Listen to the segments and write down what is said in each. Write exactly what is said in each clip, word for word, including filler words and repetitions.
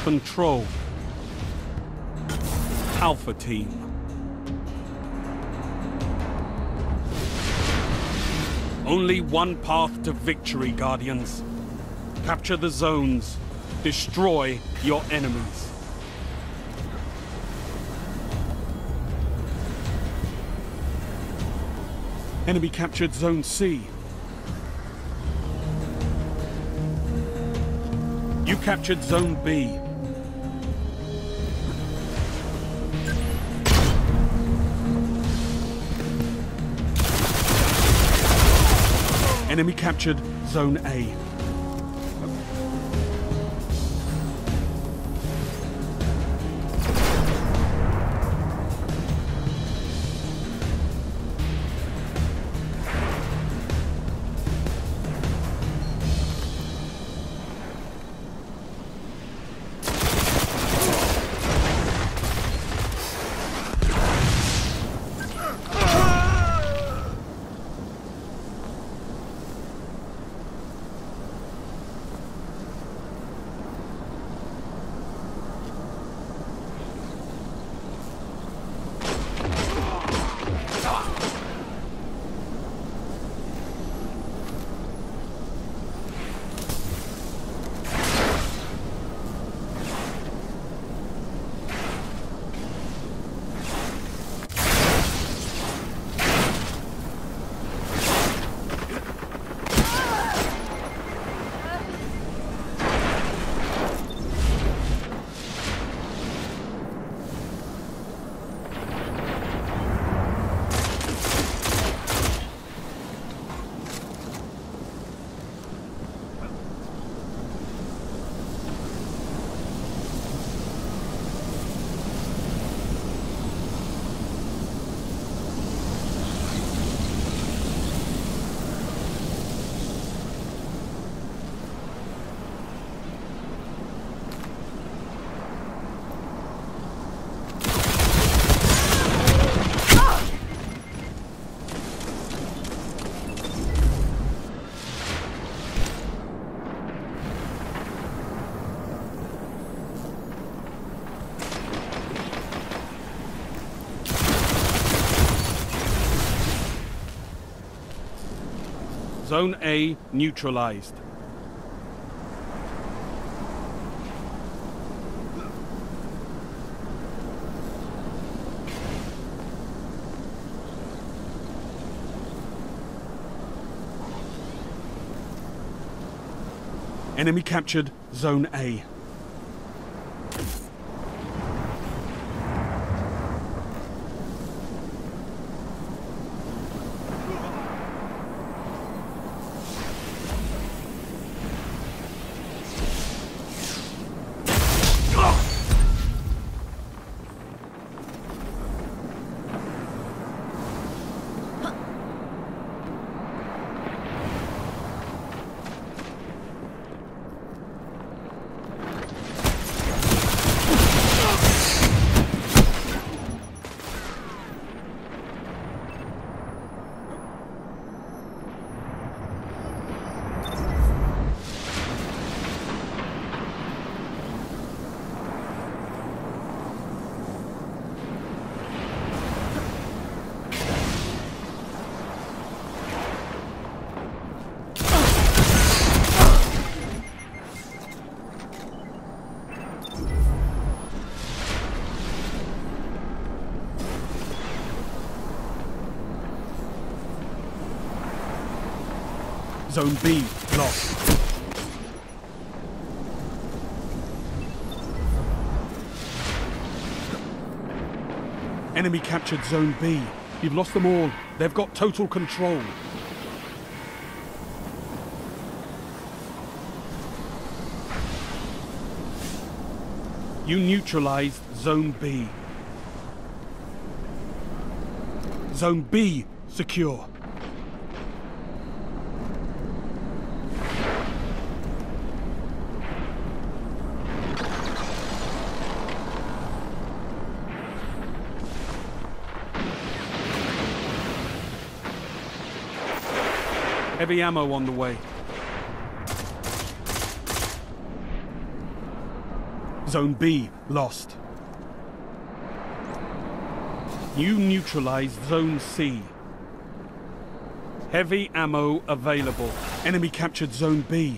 Control. Alpha Team. Only one path to victory, Guardians. Capture the zones. Destroy your enemies. Enemy captured Zone C. You captured Zone B. Enemy captured Zone A. Zone A neutralized. Enemy captured Zone A. Zone B lost. Enemy captured Zone B. You've lost them all. They've got total control. You neutralized Zone B. Zone B secure. Heavy ammo on the way. Zone B lost. You neutralized Zone C. Heavy ammo available. Enemy captured Zone B.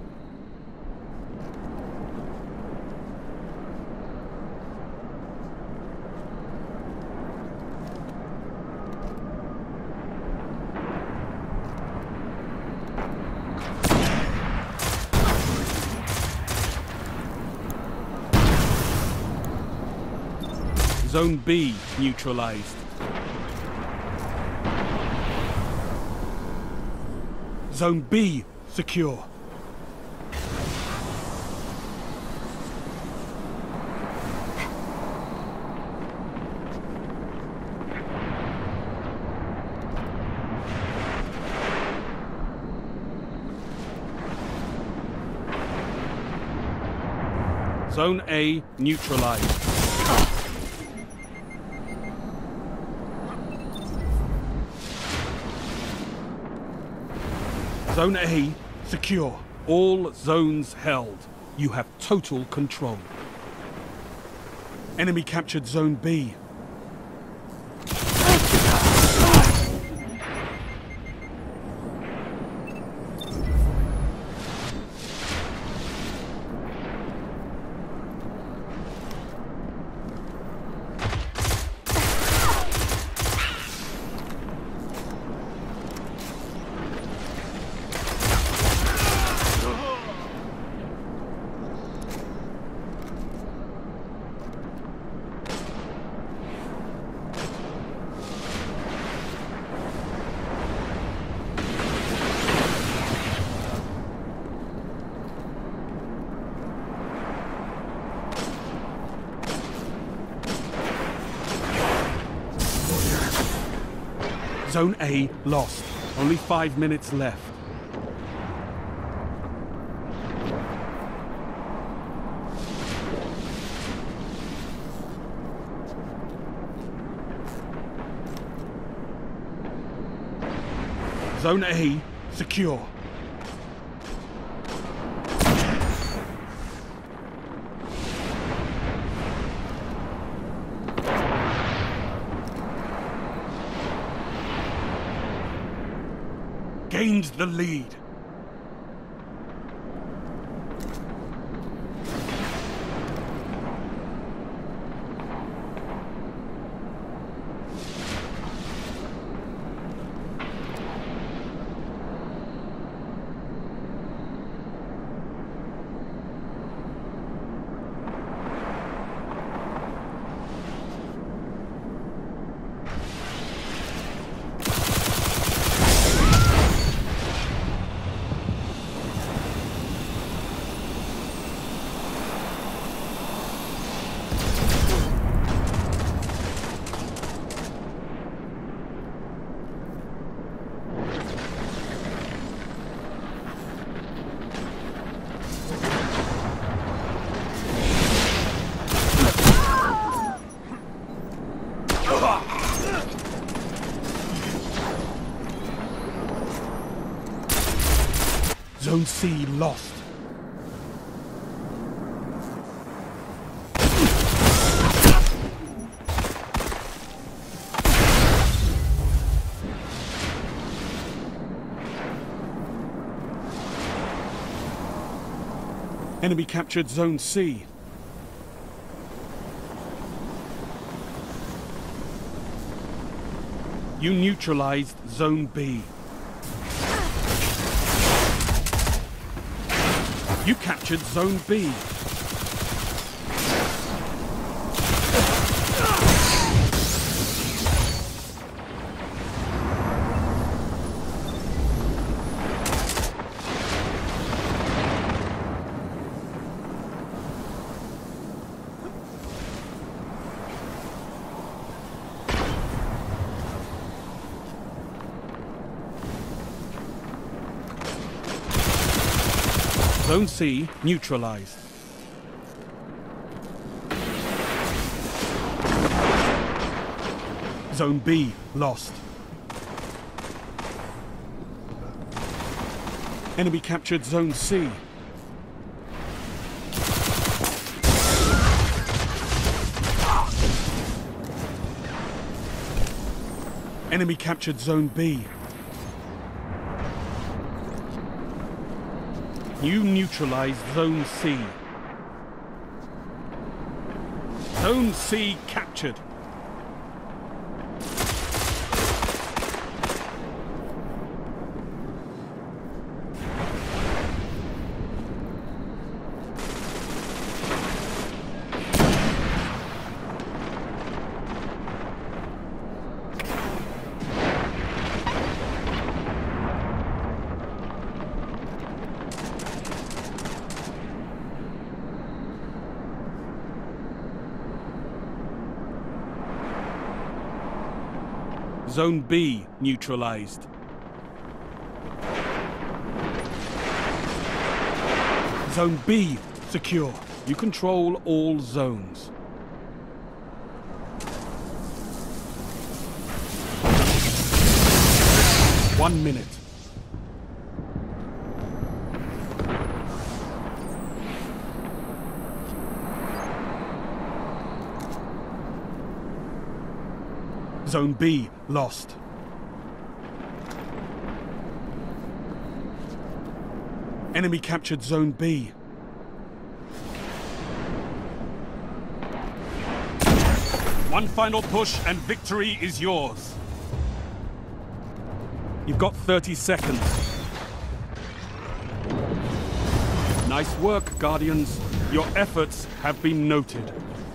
Zone B neutralized. Zone B secure. Zone A neutralized. Zone A secure. All zones held. You have total control. Enemy captured Zone B. Zone A lost. Only five minutes left. Zone A secure. Gained the lead. Zone C lost. Enemy captured Zone C. You neutralized Zone B. You captured Zone B. Zone C neutralized. Zone B lost. Enemy captured Zone C. Enemy captured Zone B. You neutralized Zone C. Zone C captured. Zone B neutralized. Zone B secure. You control all zones. One minute. Zone B lost. Enemy captured Zone B. One final push and victory is yours. You've got thirty seconds. Nice work, Guardians. Your efforts have been noted.